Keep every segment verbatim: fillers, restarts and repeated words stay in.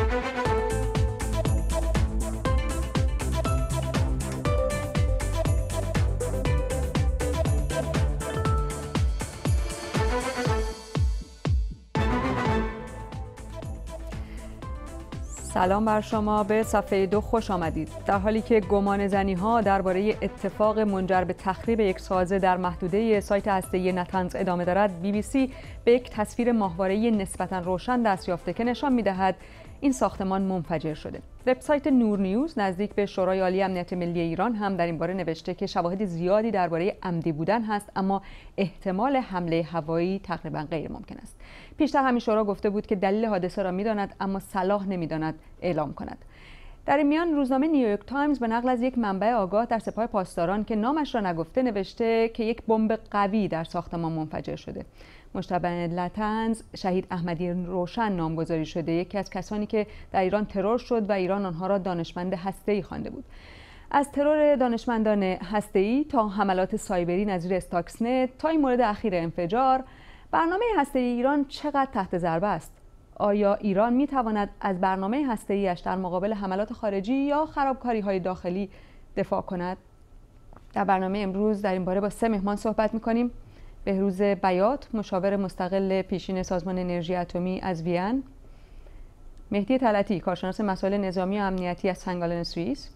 سلام بر شما، به صفحه دو خوش آمدید. در حالی که گمان زنی ها درباره اتفاق منجر به تخریب یک سازه در محدوده سایت هسته‌ای نتنز ادامه دارد، بی بی سی به یک تصویر ماهواره‌ای نسبتاً روشن دست یافته که نشان می‌دهد این ساختمان منفجر شده. وبسایت نور نیوز نزدیک به شورای عالی امنیت ملی ایران هم در این باره نوشته که شواهد زیادی درباره عمدی بودن هست، اما احتمال حمله هوایی تقریباً غیر ممکن است. پیشتر همین شورا گفته بود که دلیل حادثه را می‌داند، اما صلاح نمی‌داند اعلام کند. در این میان روزنامه نیویورک تایمز به نقل از یک منبع آگاه در سپاه پاسداران که نامش را نگفته نوشته که یک بمب قوی در ساختمان منفجر شده. مشتبه لطنز شهید احمدی روشن نامگذاری شده، یکی از کسانی که در ایران ترور شد و ایران آنها را دانشمند هسته‌ای خوانده بود. از ترور دانشمندان هسته‌ای تا حملات سایبری نظیر استاکسنت تا این مورد اخیر انفجار، برنامه هسته‌ای ایران چقدر تحت ضربه است؟ آیا ایران می‌تواند از برنامه هسته‌ای‌اش در مقابل حملات خارجی یا خرابکاری‌های داخلی دفاع کند؟ در برنامه امروز در این باره با سه مهمان صحبت می‌کنیم. بهروز بیات، مشاور مستقل پیشین سازمان انرژی اتمی از وین، مهدی طلعتی، کارشناس مسائل نظامی و امنیتی از سنگالن سوئیس،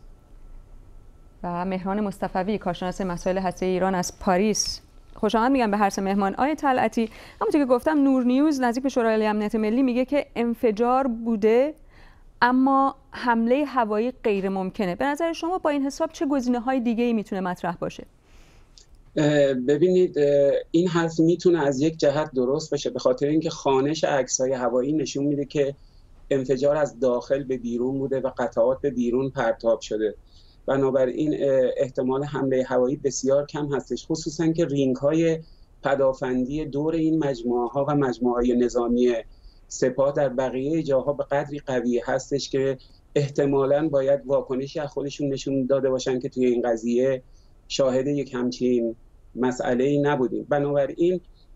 و مهران مصطفوی، کارشناس مسائل هسته‌ای ایران از پاریس. خوش آمد میگم به هر سه مهمان. آقای طلعتی، همونطور که گفتم نور نیوز نزدیک به شورای عالی امنیت ملی میگه که انفجار بوده اما حمله هوایی غیر ممکنه. به نظر شما با این حساب چه گزینه‌های دیگه‌ای میتونه مطرح باشه؟ ببینید، این حرف میتونه از یک جهت درست باشه، به خاطر اینکه خوانش عکس‌های هوایی نشون میده که انفجار از داخل به بیرون بوده و قطعات به بیرون پرتاب شده. بنابراین احتمال حمله هوایی بسیار کم هستش، خصوصا که رینگ‌های پدافندی دور این مجموعه‌ها و مجموعه‌های نظامی سپاه در بقیه جاها به قدری قوی هستش که احتمالاً باید واکنشی از خودشون نشون داده باشن که توی این قضیه شاهد یک همچین مسئله‌ای نبودیم. بنابراین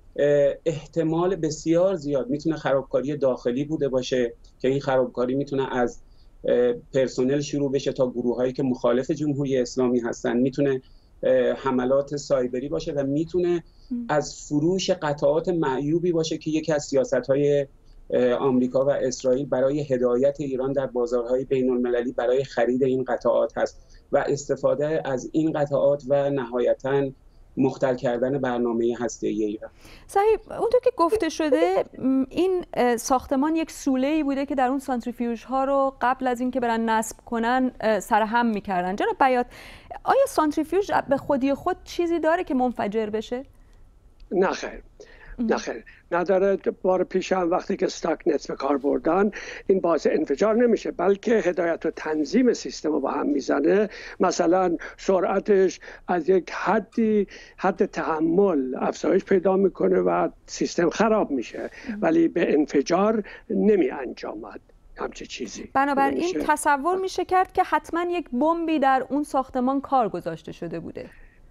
احتمال بسیار زیاد میتونه خرابکاری داخلی بوده باشه که این خرابکاری میتونه از پرسنل شروع بشه تا گروه‌هایی که مخالف جمهوری اسلامی هستن، میتونه حملات سایبری باشه و میتونه از فروش قطعات معیوبی باشه که یکی از سیاست‌های آمریکا و اسرائیل برای هدایت ایران در بازارهای بین‌المللی برای خرید این قطعات هست و استفاده از این قطعات و نهایتاً مختل کردن برنامه هسته‌ای ایران. صحیح، اونطور که گفته شده این ساختمان یک سوله‌ای بوده که در اون سانتریفیوژ ها رو قبل از اینکه برن نصب کنن سرهم میکردن. جناب بیات، آیا سانتریفیوژ به خودی خود چیزی داره که منفجر بشه؟ نه خیر. نه خیر نداره. بار پیش هم وقتی که استاکنت به کار بردن این باعث انفجار نمیشه، بلکه هدایت و تنظیم سیستم رو با هم میزنه. مثلا سرعتش از یک حدی حد تحمل افزایش پیدا میکنه و سیستم خراب میشه، ولی به انفجار نمی انجامد همچه چیزی. بنابراین تصور میشه کرد که حتما یک بمبی در اون ساختمان کار گذاشته شده بوده.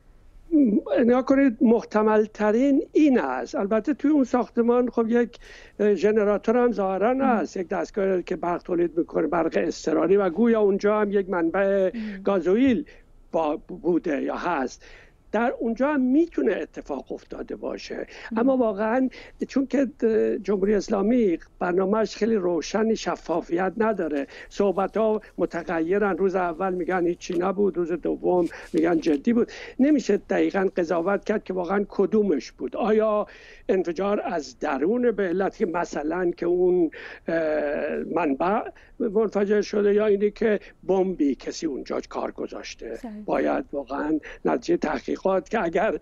نگاه کنید، محتمل ترین این است. البته توی اون ساختمان خب یک ژنراتور هم ظاهرا هست، یک دستگاه که برق تولید میکنه، برق اضطراری، و گویا اونجا هم یک منبع گازوئیل بوده یا هست. در اونجا هم میتونه اتفاق افتاده باشه. اما واقعا چون که جمهوری اسلامی برنامهش خیلی روشن، شفافیت نداره، صحبت ها متغیرن، روز اول میگن هیچی نبود، روز دوم میگن جدی بود، نمیشه دقیقاً قضاوت کرد که واقعا کدومش بود. آیا انفجار از درون به علت که مثلا که اون منبع منفجر شده، یا اینی که بمبی کسی اونجا کار گذاشته؟ باید واقعا نتیجه تحقیقات که اگر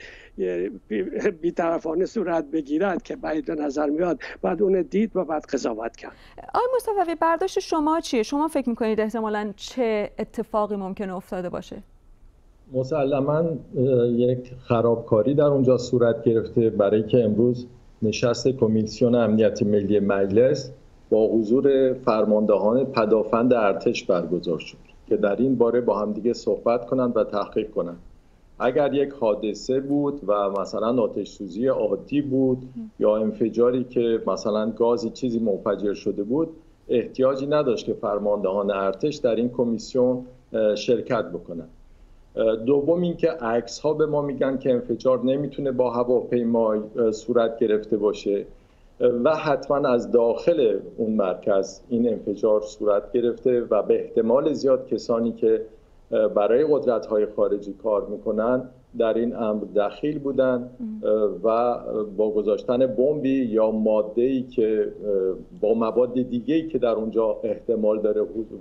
بی‌طرفانه صورت بگیرد که بعید به نظر میاد، بعد اون دید و بعد قضاوت کرد. آقای مصطفی، برداشت شما چیه؟ شما فکر میکنید احتمالاً چه اتفاقی ممکنه افتاده باشه؟ مسلماً یک خرابکاری در اونجا صورت گرفته، برای که امروز نشست کمیسیون امنیت ملی مجلس با حضور فرماندهان پدافند ارتش برگزار شد که در این باره با هم دیگه صحبت کنند و تحقیق کنند. اگر یک حادثه بود و مثلا آتش سوزی عادی بود یا انفجاری که مثلا گازی چیزی منفجر شده بود، احتیاجی نداشت که فرماندهان ارتش در این کمیسیون شرکت بکنن. دوم اینکه عکس ها به ما میگن که انفجار نمیتونه با هواپیما صورت گرفته باشه و حتما از داخل اون مرکز این انفجار صورت گرفته و به احتمال زیاد کسانی که برای قدرت‌های خارجی کار میکنن در این امر دخیل بودن و با گذاشتن بمبی یا ماده‌ای که با مواد دیگه‌ای که در اونجا احتمال داره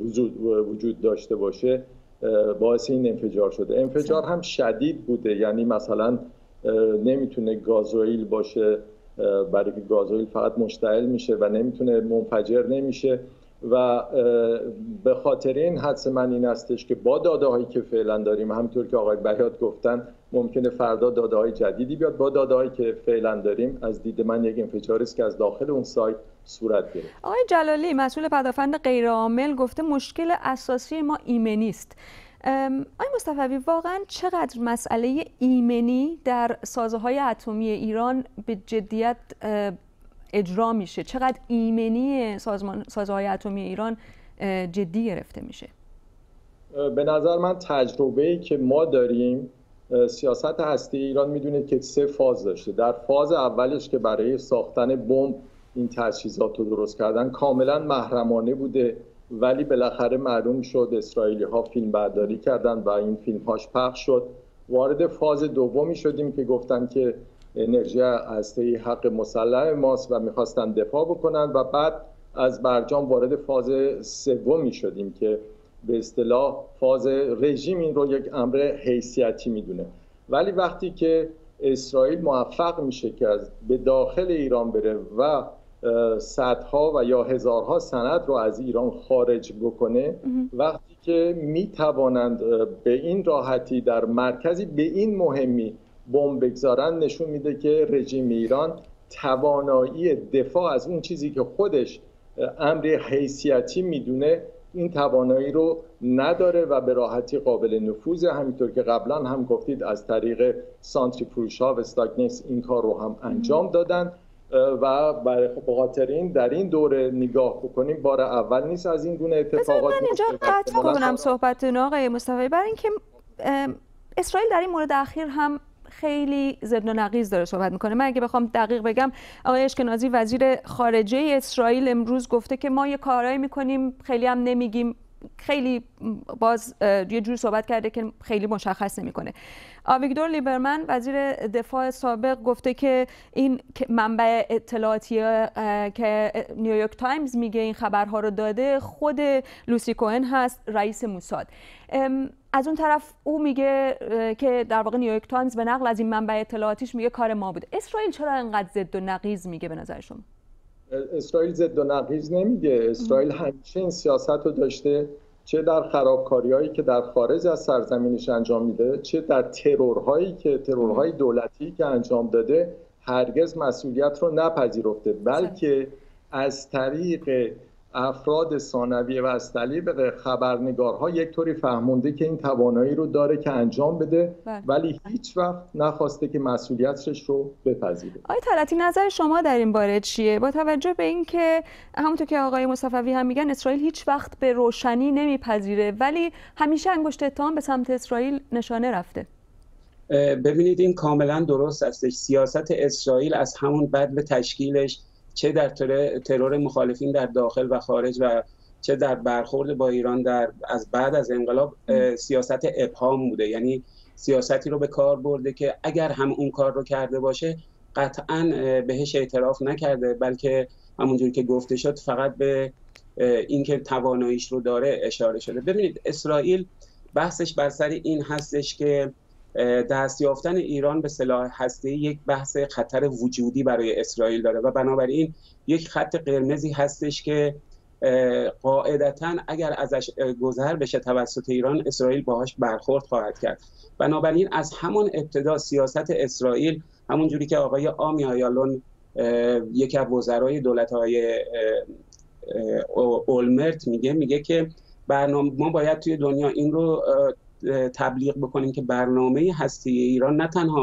وجود داشته باشه باعث این انفجار شده. انفجار هم شدید بوده، یعنی مثلا نمیتونه گازوئیل باشه، برای که گازوئیل فقط مشتعل میشه و نمیتونه منفجر نمیشه و به خاطر این حدس من این استش که با داده هایی که فعلا داریم، همونطور که آقای بیات گفتن ممکنه فردا داده های جدیدی بیاد، با داده هایی که فعلا داریم از دید من یک انفجاری است که از داخل اون سایت صورت گرفت. آقای جلالی مسئول پدافند غیرعامل گفته مشکل اساسی ما ایمنی است. آقای مصطفوی واقعا چقدر مسئله ایمنی در سازه‌های اتمی ایران به جدیت اجرا میشه؟ چقدر ایمنی سازمان سازه‌های اتمی ایران جدی گرفته میشه؟ به نظر من تجربه‌ای که ما داریم، سیاست هسته‌ای ایران میدونه که سه فاز داشته. در فاز اولش که برای ساختن بمب این تجهیزات رو درست کردن کاملا محرمانه بوده، ولی بالاخره معلوم شد اسرائیلی ها فیلم برداری کردن و این فیلم هاش پخش شد. وارد فاز دومی شدیم که گفتن که انرژی هسته‌ای حق مسلم ماست و میخواستن دفاع بکنن و بعد از برجام وارد فاز سومی شدیم که به اصطلاح فاز رژیم این رو یک امر حیثیتی میدونه. ولی وقتی که اسرائیل موفق میشه که از به داخل ایران بره و صدها و یا هزارها سند رو از ایران خارج بکنه، وقتی که میتوانند به این راحتی در مرکزی به این مهمی بمب بگذارن، نشون میده که رژیم ایران توانایی دفاع از اون چیزی که خودش امر حیثیتی میدونه این توانایی رو نداره و به راحتی قابل نفوذه. همینطور که قبلا هم گفتید از طریق سانتریفیوژها و استاکنکس این کار رو هم انجام دادن و برای خاطر این در این دوره نگاه بکنیم بار اول نیست از این گونه اتفاقات. من اینجا قطع کنم صحبتتون آقای مصطفی، برای اینکه اسرائیل در این مورد اخیر هم خیلی ضد و نقیض داره صحبت میکنه. من اگه بخوام دقیق بگم، آقای اشکنازی وزیر خارجه اسرائیل امروز گفته که ما یه کارایی میکنیم خیلی هم نمیگیم، خیلی باز یه جور صحبت کرده که خیلی مشخص نمیکنه. آویگدور لیبرمن وزیر دفاع سابق گفته که این منبع اطلاعاتی که نیویورک تایمز میگه این خبرها رو داده خود لوسی کوهن هست، رئیس موساد. از اون طرف او میگه که در واقع نیویورک تایمز به نقل از این منبع اطلاعاتیش میگه کار ما بوده. اسرائیل چرا اینقدر ضد و نقیض میگه به نظر شما؟ اسرائیل ضد و نقیض نمیگه. اسرائیل همیشه این سیاست رو داشته، چه در خرابکاری‌هایی که در خارج از سرزمینش انجام میده، چه در ترورهایی که ترورهای دولتی که انجام داده، هرگز مسئولیت رو نپذیرفته، بلکه از طریق افراد ثانویه و از طریق خبرنگارها یک طوری فهمونده که این توانایی رو داره که انجام بده، بله. ولی هیچ وقت نخواسته که مسئولیتش رو بپذیره. آقای طلعتی نظر شما در این باره چیه؟ با توجه به اینکه همونطور که آقای مصطفی هم میگن اسرائیل هیچ وقت به روشنی نمیپذیره، ولی همیشه انگشت اتهام به سمت اسرائیل نشانه رفته. ببینید این کاملا درست استش. سیاست اسرائیل از همون بدو تشکیلش، چه در ترور مخالفین در داخل و خارج و چه در برخورد با ایران در از بعد از انقلاب، سیاست ابهام بوده. یعنی سیاستی رو به کار برده که اگر هم اون کار رو کرده باشه قطعاً بهش اعتراف نکرده، بلکه همونجوری که گفته شد فقط به اینکه تواناییش رو داره اشاره شده. ببینید اسرائیل بحثش بر سر این هستش که دست یافتن ایران به سلاح هسته‌ای یک بحث خطر وجودی برای اسرائیل داره و بنابراین یک خط قرمزی هستش که قاعدتاً اگر ازش گذر بشه توسط ایران، اسرائیل باهاش برخورد خواهد کرد. بنابراین از همون ابتدا سیاست اسرائیل، همون جوری که آقای آمی آیالون یکی از وزرای دولت‌های اولمرت میگه میگه که برنامه ما باید توی دنیا این رو تبلیغ بکنیم که برنامه هستی ایران نه تنها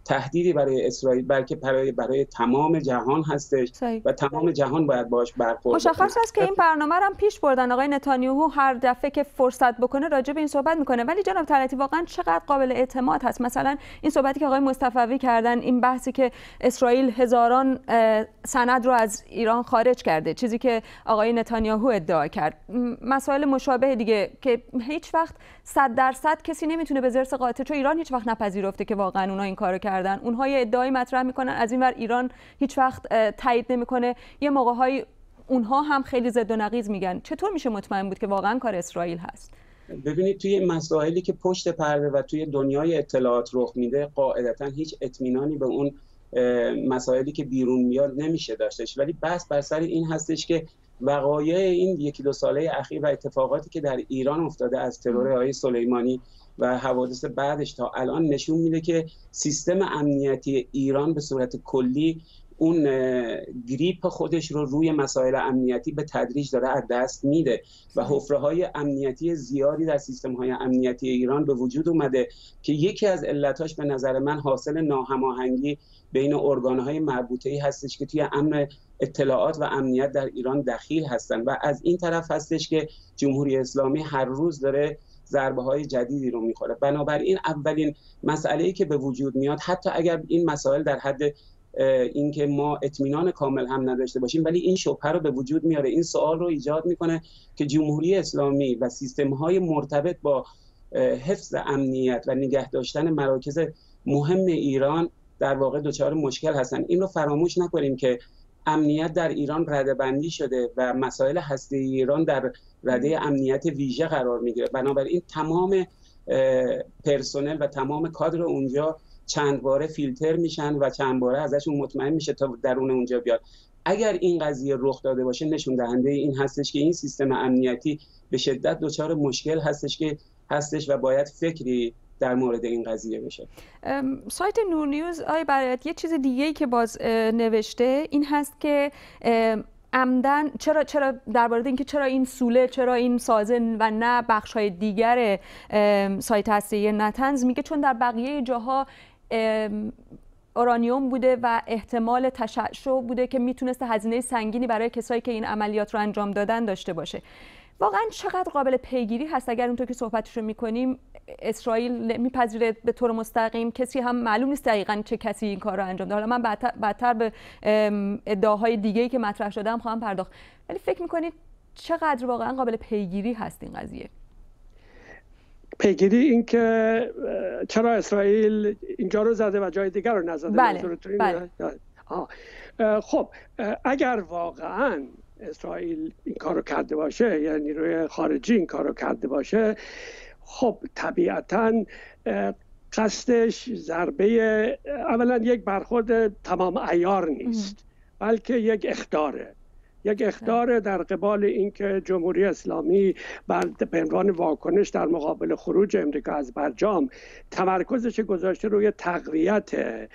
تهدیدی برای اسرائیل بلکه برای برای تمام جهان هستش صحیح. و تمام جهان باید باهاش برخورد مشخص است که این برنامه رو هم پیش بردن. آقای نتانیاهو هر دفعه که فرصت بکنه راجع به این صحبت میکنه، ولی جناب طلعتی واقعا چقدر قابل اعتماد هست؟ مثلا این صحبتی که آقای مصطفوی کردن، این بحثی که اسرائیل هزاران سند رو از ایران خارج کرده، چیزی که آقای نتانیاهو ادعا کرد، مسائل مشابه دیگه که هیچ وقت صد درصد کسی نمیتونه به ضرس قاطع، چون ایران هیچ وقت نپذیرفته که واقعا اونها این کارو کردن. اونها یه ادعایی مطرح میکنن، از این ور ایران هیچ وقت تایید نمیکنه. یه موقع‌های اونها هم خیلی ضد و نقیض میگن. چطور میشه مطمئن بود که واقعا کار اسرائیل هست؟ ببینید توی مسائلی که پشت پرده و توی دنیای اطلاعات رخ میده قاعدتا هیچ اطمینانی به اون مسائلی که بیرون میاد نمیشه داشتش، ولی بحث بر سر این هستش که وقایع این یکی دو ساله اخیر و اتفاقاتی که در ایران افتاده از ترور آقای سلیمانی و حوادث بعدش تا الان نشون میده که سیستم امنیتی ایران به صورت کلی اون گریپ خودش رو روی مسائل امنیتی به تدریج داره از دست میده و حفره‌های امنیتی زیادی در سیستم‌های امنیتی ایران به وجود اومده که یکی از علتاش به نظر من حاصل ناهماهنگی بین ارگان‌های مربوطه‌ای هستش که توی امن اطلاعات و امنیت در ایران دخیل هستن و از این طرف هستش که جمهوری اسلامی هر روز داره ضربه‌های جدیدی رو می‌خوره. بنابراین اولین مسئله‌ای که به وجود میاد، حتی اگر این مسائل در حد اینکه ما اطمینان کامل هم نداشته باشیم، ولی این شبهه رو به وجود میاره، این سوال رو ایجاد میکنه که جمهوری اسلامی و سیستم‌های مرتبط با حفظ امنیت و نگه داشتن مراکز مهم ایران در واقع دچار مشکل هستن. این رو فراموش نکنیم که امنیت در ایران رده‌بندی شده و مسائل هسته‌ای ایران در رده امنیت ویژه قرار میگیره. بنابراین تمام پرسنل و تمام کادر اونجا چند باره فیلتر میشن و چند باره ازشون مطمئن میشه تا درون اونجا بیاد. اگر این قضیه رخ داده باشه نشون دهنده این هستش که این سیستم امنیتی به شدت دچار مشکل هستش که هستش و باید فکری در مورد این قضیه بشه. سایت نور نیوز آی برایت یه چیز دیگه‌ای که باز نوشته این هست که عمدن چرا چرا درباره اینکه چرا این سوله، چرا این سازه و نه بخش‌های دیگر سایت هسته‌ای نتنز، میگه چون در بقیه جاها اورانیوم بوده و احتمال تشعشع بوده که میتونسته هزینه سنگینی برای کسایی که این عملیات رو انجام دادن داشته باشه. واقعا چقدر قابل پیگیری هست اگر اونطور که صحبتش رو میکنیم اسرائیل میپذیره به طور مستقیم؟ کسی هم معلوم نیست دقیقاً چه کسی این کار رو انجام داده. حالا من بعدتر, بعدتر به ادعاهای دیگه‌ای که مطرح شده هم خواهم پرداخت، ولی فکر میکنید چقدر واقعا قابل پیگیری هست این قضیه؟ پیگیری این که چرا اسرائیل اینجا رو زده و جای دیگر رو نزده؟ بله. بله. خب اگر واقعاً اسرائیل این کارو کرده باشه، یعنی نیروی خارجی این کارو کرده باشه، خب طبیعتاً قصدش ضربه اولا یک برخورد تمام عیار نیست، بلکه یک اخطاره یک اخطار در قبال اینکه جمهوری اسلامی به عنوان واکنش در مقابل خروج امریکا از برجام تمرکزش گذاشته روی تقویت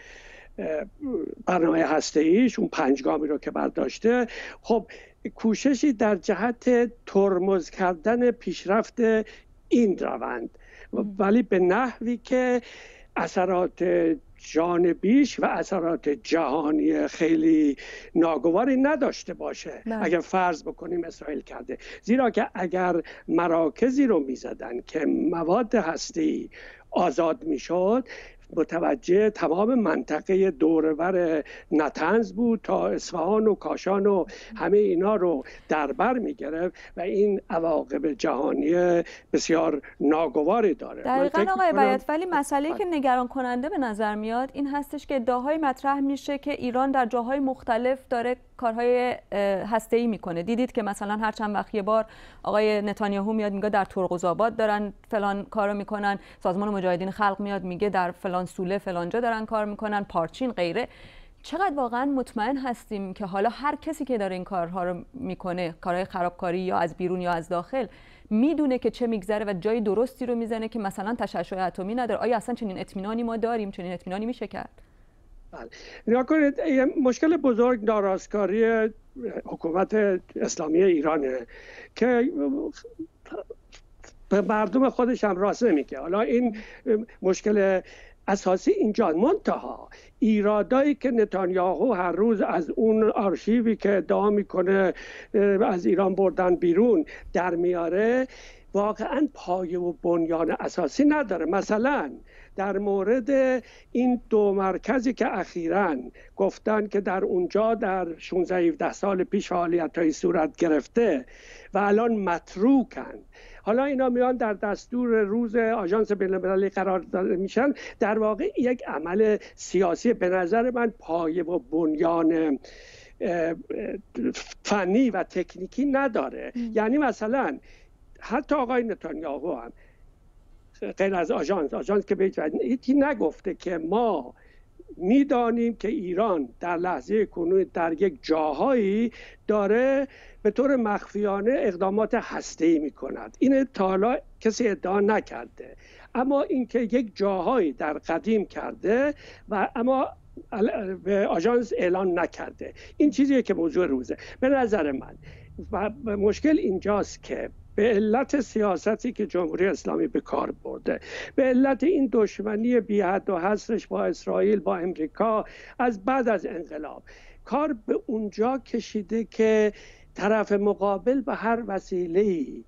برنامه هسته‌ایش، اون پنجگامی رو که برداشته. خب کوششی در جهت ترمز کردن پیشرفت این روند، ولی به نحوی که اثرات جانبیش و اثرات جهانی خیلی ناگواری نداشته باشه. نه. اگر فرض بکنیم اسرائیل کرده، زیرا که اگر مراکزی رو میزدن که مواد هسته‌ای آزاد میشد، متوجه تمام منطقه دورور نتنز بود تا اصفهان و کاشان و همه اینا رو در بر میگرفت و این عواقب جهانی بسیار ناگواری داره. دقیقاً آقای بیات، ولی مسئله که نگران کننده به نظر میاد این هستش که ادعاهای مطرح میشه که ایران در جاهای مختلف داره کارهای هسته‌ای میکنه. دیدید که مثلا هر چند وقت یه بار آقای نتانیاهو میاد میگه در ترقزآباد دارن فلان کارو میکنن، سازمان مجاهدین خلق میاد میگه در فلان سوله فلانجا دارن کار میکنن، پارچین غیره. چقدر واقعا مطمئن هستیم که حالا هر کسی که داره این کارها رو میکنه، کارهای خرابکاری یا از بیرون یا از داخل، میدونه که چه میگذره و جای درستی رو میزنه که مثلا تشعشع اتمی نداره؟ آیا اصلا چنین اطمینانی ما داریم؟ چنین اطمینانی میشه کرد؟ بله. نگاه کنید، مشکل بزرگ ناراستکاری حکومت اسلامی ایرانه که به مردم خودش هم راست نمیگه. حالا این مشکل اساسی اینجا. منتها ایرادایی که نتانیاهو هر روز از اون آرشیوی که ادعا میکنه از ایران بردن بیرون در میاره واقعا پایه و بنیان اساسی نداره. مثلا در مورد این دو مرکزی که اخیراً گفتن که در اونجا در شانزده هفده سال پیش فعالیت‌های صورت گرفته و الان متروکن، حالا اینا میان در دستور روز آژانس بین‌المللی قرار داده میشن، در واقع یک عمل سیاسی به نظر من پایه و بنیان فنی و تکنیکی نداره. ام. یعنی مثلا حتی آقای نتانیاهو هم غیر از آژانس آژانس که به هیچی نگفته که ما میدانیم که ایران در لحظه کنون در یک جاهایی داره به طور مخفیانه اقدامات هسته‌ای میکند. این تا حالا کسی ادعا نکرده، اما اینکه یک جاهایی در قدیم کرده و اما به آژانس اعلان نکرده، این چیزیه که موضوع روزه. به نظر من و مشکل اینجاست که به علت سیاستی که جمهوری اسلامی به کار برده، به علت این دشمنی بی حد و حصرش با اسرائیل، با امریکا از بعد از انقلاب، کار به اونجا کشیده که طرف مقابل به هر وسیله‌ای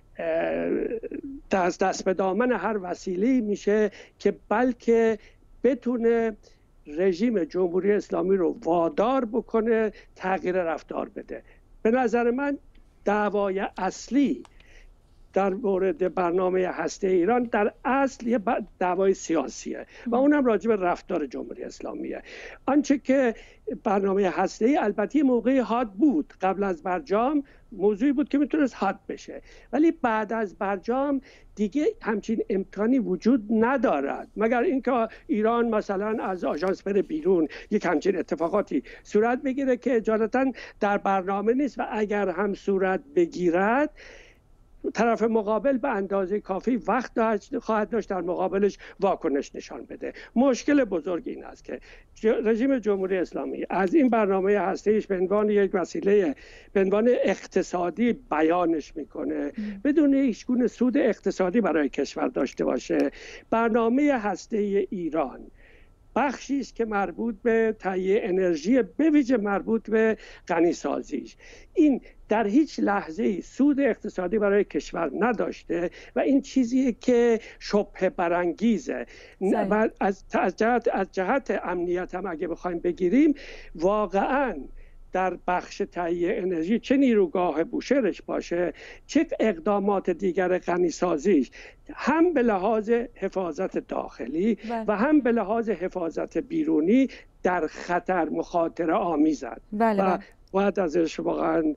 دست دست به دامن هر وسیله‌ای میشه که بلکه بتونه رژیم جمهوری اسلامی رو وادار بکنه تغییر رفتار بده. به نظر من دعوای اصلی در مورد برنامه هسته ایران در اصل یه دعوای سیاسیه و اونم راجع به رفتار جمهوری اسلامیه. آنچه که برنامه هسته ای البته موقعی حاد بود، قبل از برجام موضوعی بود که میتونست حاد بشه، ولی بعد از برجام دیگه همچین امکانی وجود ندارد مگر اینکه ایران مثلا از آژانس بره بیرون، یک همچین اتفاقاتی صورت بگیره که اجالتا در برنامه نیست و اگر هم صورت بگیرد طرف مقابل به اندازه کافی وقت خواهد داشت در مقابلش واکنش نشان بده. مشکل بزرگ این است که رژیم جمهوری اسلامی از این برنامه هسته‌ایش به عنوان یک وسیله به عنوان اقتصادی بیانش میکنه بدون هیچ گونه سود اقتصادی برای کشور داشته باشه. برنامه هسته‌ای ایران بخشی است که مربوط به تهیه انرژی، به ویژه مربوط به غنی‌سازیش. این در هیچ لحظه‌ای سود اقتصادی برای کشور نداشته و این چیزیه که شبهه برانگیزه. و از جهت از جهت امنیت هم اگه بخوایم بگیریم، واقعاً در بخش تهیه انرژی چه نیروگاه بوشهرش باشه، چه اقدامات دیگر غنی‌سازیش، هم به لحاظ حفاظت داخلی بله. و هم به لحاظ حفاظت بیرونی در خطر مخاطره آمیزند بله. و باید ازش واقعا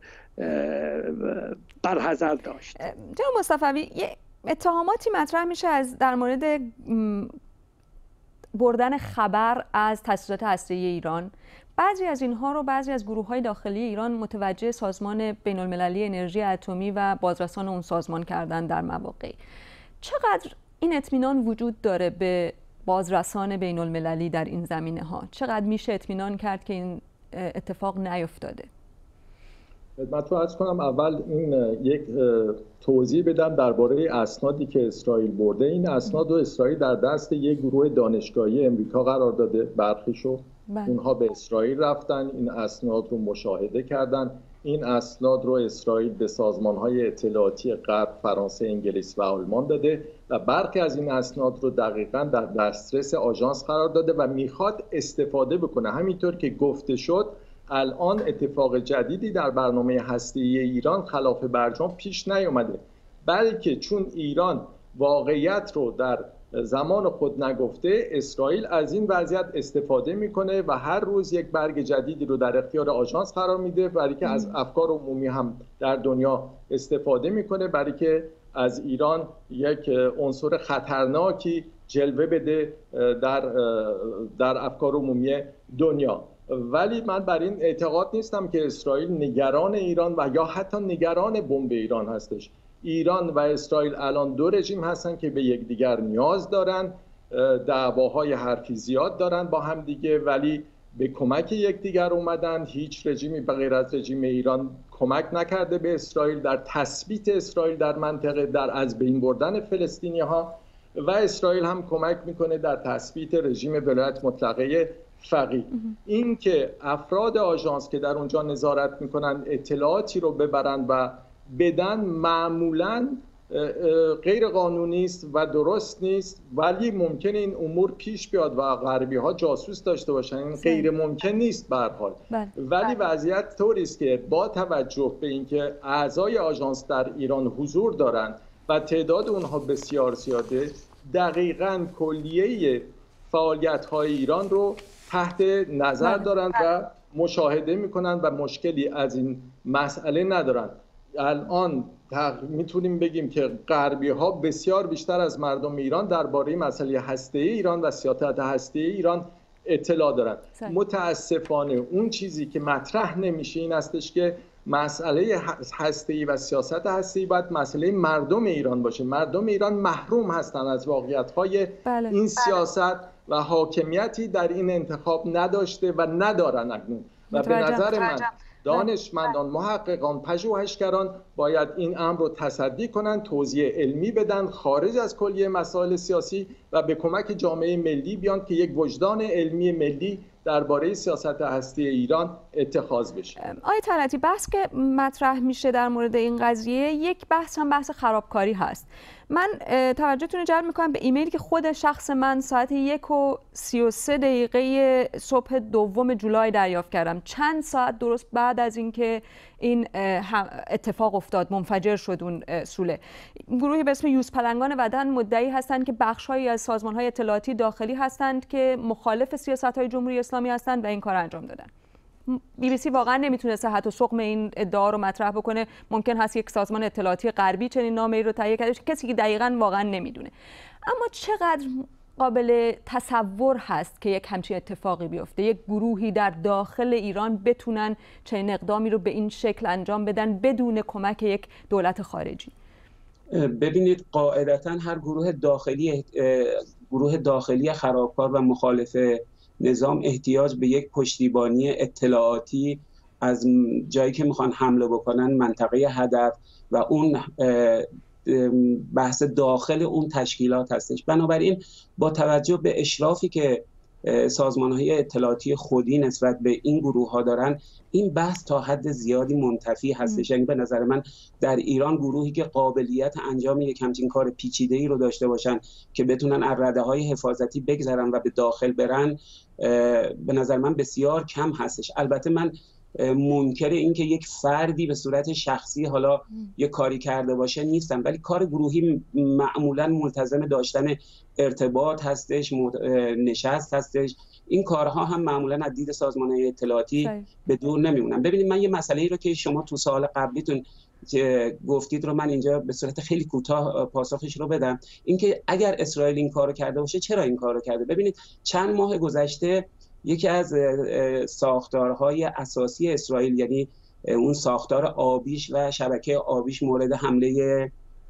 برحذر داشت. جناب مصطفوی، یه اتهاماتی مطرح میشه از در مورد بردن خبر از تأسیسات هسته‌ای ایران. بعضی از اینها رو بعضی از گروه‌های داخلی ایران متوجه سازمان بین‌المللی انرژی اتمی و بازرسان اون سازمان کردن در مواقعی. چقدر این اطمینان وجود داره به بازرسان بین‌المللی در این زمینه‌ها؟ چقدر میشه اطمینان کرد که این اتفاق نیفتاده؟ خدمتتون عرض کنم اول این یک توضیح بدم درباره اسنادی که اسرائیل برده. این اسناد رو اسرائیل در دست یک گروه دانشگاهی امریکا قرار داده، برخیشو اونها به اسرائیل رفتن، این اسناد رو مشاهده کردن. این اسناد رو اسرائیل به سازمان‌های اطلاعاتی غرب، فرانسه، انگلیس و آلمان داده و برخی از این اسناد رو دقیقاً در دسترس آژانس قرار داده و میخواد استفاده بکنه. همینطور که گفته شد الان اتفاق جدیدی در برنامه هسته‌ای ایران خلاف برجام پیش نیامده، بلکه چون ایران واقعیت رو در زمان خود نگفته، اسرائیل از این وضعیت استفاده میکنه و هر روز یک برگ جدیدی رو در اختیار آژانس قرار میده، برای که از افکار عمومی هم در دنیا استفاده میکنه، برای که از ایران یک عنصر خطرناکی جلوه بده در در افکار عمومی دنیا. ولی من بر این اعتقاد نیستم که اسرائیل نگران ایران و یا حتی نگران بمب ایران هستش. ایران و اسرائیل الان دو رژیم هستن که به یکدیگر نیاز دارن، دعواهای حرفی زیاد دارن با هم دیگه، ولی به کمک یکدیگر اومدن. هیچ رژیمی به غیر از رژیم ایران کمک نکرده به اسرائیل در تثبیت اسرائیل در منطقه، در از بین بردن فلسطینی‌ها و اسرائیل هم کمک میکنه در تثبیت رژیم ولایت مطلقه فقیه. این که افراد آژانس که در اونجا نظارت میکنن اطلاعاتی رو ببرن و بدن معمولاً غیر قانونی است و درست نیست، ولی ممکنه این امور پیش بیاد و غربی ها جاسوس داشته باشن. این غیر ممکن نیست به هر حال، ولی وضعیت طوری است که با توجه به اینکه اعضای آژانس در ایران حضور دارند و تعداد اونها بسیار زیاده، دقیقاً کلیه فعالیت های ایران رو تحت نظر دارند و مشاهده میکنند و مشکلی از این مسئله ندارند. الان میتونیم بگیم که غربی ها بسیار بیشتر از مردم ایران درباره مسئله هسته‌ای ایران و سیاست هسته‌ای ایران اطلاع دارند. متاسفانه اون چیزی که مطرح نمیشه این استش که مسئله هسته‌ای و سیاست هسته‌ای باید مسئله مردم ایران باشه. مردم ایران محروم هستند از واقعیت‌های بله. این سیاست و حاکمیتی در این انتخاب نداشته و ندارن اکنون. و به نظر من دانشمندان، محققان، پژوهشگران باید این امر رو تصدی کنند، توضیح علمی بدن خارج از کلیه مسائل سیاسی و به کمک جامعه ملی بیان که یک وجدان علمی ملی درباره سیاست هستی ایران اتخاذ بشه. آقای طلعتی، بحث که مطرح میشه در مورد این قضیه یک بحث هم بحث خرابکاری هست. من توجهتون رو جلب میکنم به ایمیلی که خود شخص من ساعت یک و سی و سه دقیقه صبح دوم جولای دریافت کردم، چند ساعت درست بعد از اینکه این اتفاق افتاد، منفجر شد اون سوله. گروهی به اسم یوز پلنگان وطن مدعی هستند که بخش‌هایی از سازمان‌های اطلاعاتی داخلی هستند که مخالف سیاست‌های جمهوری اسلامی هستند و این کار انجام دادن. بی بی سی واقعا نمیتونه صحت و سقم این ادعا رو مطرح بکنه. ممکن هست یک سازمان اطلاعاتی غربی چنین نامه‌ای رو تهیه کرده، کسی که دقیقاً واقعا نمیدونه. اما چقدر قابل تصور هست که یک همچین اتفاقی بیفته، یک گروهی در داخل ایران بتونن چنین اقدامی رو به این شکل انجام بدن بدون کمک یک دولت خارجی؟ ببینید، قاعدتاً هر گروه داخلی گروه داخلی خرابکار و مخالف نظام احتیاج به یک پشتیبانی اطلاعاتی از جایی که میخوان حمله بکنن، منطقه هدف و اون بحث داخل اون تشکیلات هستش. بنابراین با توجه به اشرافی که سازمان‌های اطلاعاتی خودی نسبت به این گروه ها دارن، این بحث تا حد زیادی منتفی هستش. یعنی به نظر من در ایران گروهی که قابلیت انجام یک همچین کار پیچیده‌ای رو داشته باشن که بتونن از رده‌های حفاظتی بگذرن و به داخل برن، به نظر من بسیار کم هستش. البته من منکر این که یک فردی به صورت شخصی حالا یک کاری کرده باشه نیستم، ولی کار گروهی معمولا ملتزم داشتن ارتباط هستش، نشست هستش. این کارها هم معمولا از دید سازمان‌های اطلاعاتی به دور نمیمونن. ببینید، من یه مسئله‌ای رو که شما تو سوال قبلیتون که گفتید رو من اینجا به صورت خیلی کوتاه پاسخش رو بدم. اینکه اگر اسرائیل این کارو کرده باشه، چرا این کارو کرده؟ ببینید، چند ماه گذشته یکی از ساختارهای اساسی اسرائیل، یعنی اون ساختار آبیش و شبکه آبیش مورد حمله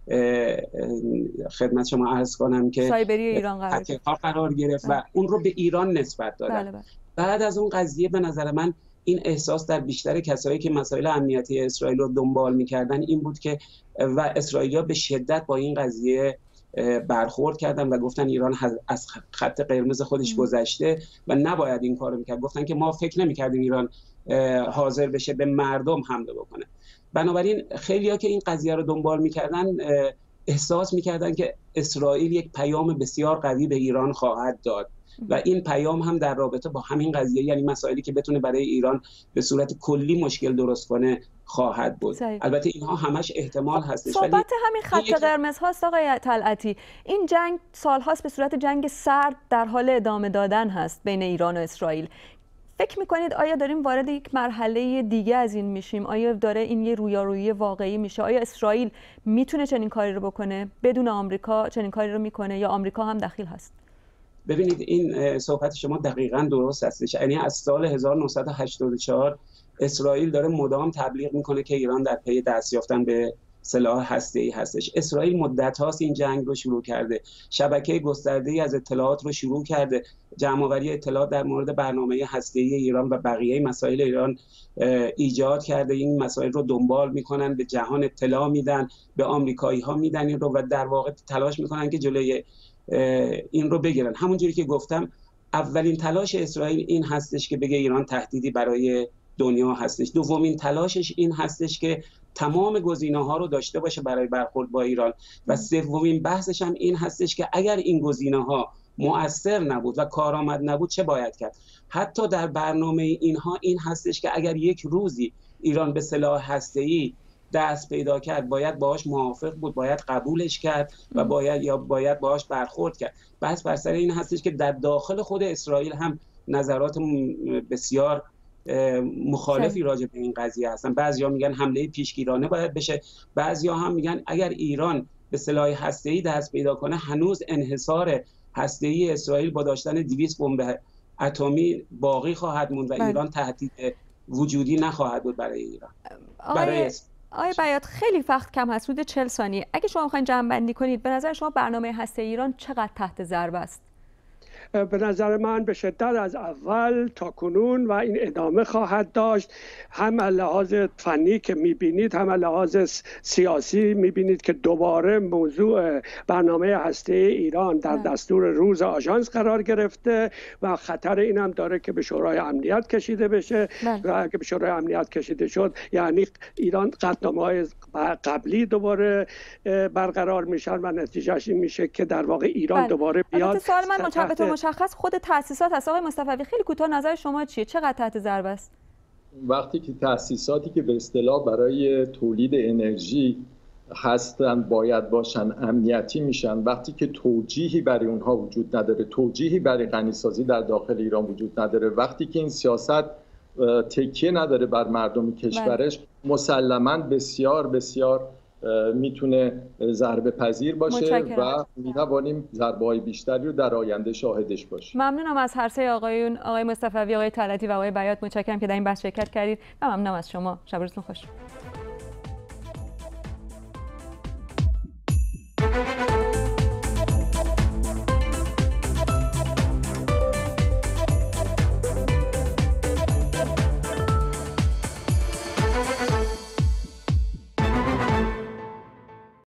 خدمت شما عرض کنم که سایبری ایران قرار گرفت قرار گرفت و اون رو به ایران نسبت دادن. بله بله. بعد از اون قضیه به نظر من این احساس در بیشتر کسایی که مسائل امنیتی اسرائیل رو دنبال می‌کردن این بود که و اسرائیلیا به شدت با این قضیه برخورد کردن و گفتن ایران از خط قرمز خودش گذشته و نباید این کارو میکرد. گفتن که ما فکر نمیکردیم ایران حاضر بشه به مردم حمله بکنه. بنابراین خیلیا که این قضیه رو دنبال میکردن احساس میکردن که اسرائیل یک پیام بسیار قوی به ایران خواهد داد و این پیام هم در رابطه با همین قضیه، یعنی مسائلی که بتونه برای ایران به صورت کلی مشکل درست کنه، خواهد بود. صحیح. البته اینها همش احتمال هستش. صحبت ولی همین خط یک... قرمز هاست آقای طلعتی. این جنگ سالهاست به صورت جنگ سرد در حال ادامه دادن هست بین ایران و اسرائیل. فکر میکنید آیا داریم وارد یک مرحله دیگه از این میشیم؟ آیا داره این یه رویارویی واقعی میشه؟ آیا اسرائیل میتونه چنین کاری رو بکنه بدون آمریکا چنین کاری رو میکنه یا آمریکا هم دخیل هست؟ ببینید، این صحبت شما دقیقاً درست هستش. یعنی از سال هزار و نهصد و هشتاد و چهار اسرائیل داره مدام تبلیغ میکنه که ایران در پی دست یافتن به سلاح هسته‌ای هستش. اسرائیل مدت هاست این جنگ رو شروع کرده، شبکه گسترده‌ای از اطلاعات رو شروع کرده، جمع‌آوری اطلاعات در مورد برنامه هسته‌ای ایران و بقیه مسائل ایران ایجاد کرده. این مسائل رو دنبال میکنن، به جهان اطلاع میدن، به آمریکایی‌ها میدن این رو و در واقع تلاش میکنن که جلوی این رو بگیرن. همونجوری که گفتم اولین تلاش اسرائیل این هستش که بگه ایران تهدیدی برای دنیا هستش. دومین تلاشش این هستش که تمام گزینه‌ها رو داشته باشه برای برخورد با ایران و سومین بحثش هم این هستش که اگر این گزینه‌ها مؤثر نبود و کارآمد نبود چه باید کرد. حتی در برنامه اینها این هستش که اگر یک روزی ایران به سلاح هسته‌ای دست پیدا کرد باید باهاش موافق بود، باید قبولش کرد و باید یا باید باهاش برخورد کرد. بحث بر سر این هستش که در داخل خود اسرائیل هم نظرات بسیار مخالفی راجع به این قضیه هستن. بعضیا میگن حمله پیشگیرانه باید بشه، بعضیا هم میگن اگر ایران به سلاح هسته‌ای دست پیدا کنه هنوز انحصار هسته‌ای اسرائیل با داشتن دویست بمب اتمی باقی خواهد موند و ایران تهدید وجودی نخواهد بود برای ایران. برای آقای بیات خیلی وقت کم هست، حدود چهل ثانیه. اگه شما بخواید جمع‌بندی کنید، به نظر شما برنامه هسته‌ای ایران چقدر تحت ضربه است؟ به نظر من به شدت از اول تا کنون و این ادامه خواهد داشت. هم لحاظ فنی که میبینید، هم لحاظ سیاسی میبینید که دوباره موضوع برنامه هسته‌ای ایران در دستور روز آژانس قرار گرفته و خطر این هم داره که به شورای امنیت کشیده بشه و اگه به شورای امنیت کشیده شد یعنی ایران قطعنامه‌های قبلی دوباره برقرار میشن و نتیجهش این میشه که در واقع ایران بله. دوباره بیاد. سوال من مشابه مشخص خود تأسیسات هست. آقای مصطفوی خیلی کوتاه نظر شما چیه؟ چقدر تحت ضربه است؟ وقتی که تأسیساتی که به اصطلاح برای تولید انرژی هستن باید باشن امنیتی میشن، وقتی که توجیهی برای اونها وجود نداره، توجیهی برای غنیسازی در داخل ایران وجود نداره، وقتی که این سیاست تکیه نداره بر مردم کشورش، مسلماً بسیار بسیار میتونه ضربه پذیر باشه و میتوانیم ضربه های بیشتری رو در آینده شاهدش باشیم. ممنونم از هر سه آقایون، آقای مصطفوی، آقای طلعتی و آقای بیات. متشکرم که در این بحث شرکت کردید و ممنونم از شما. شب روزتون خوش.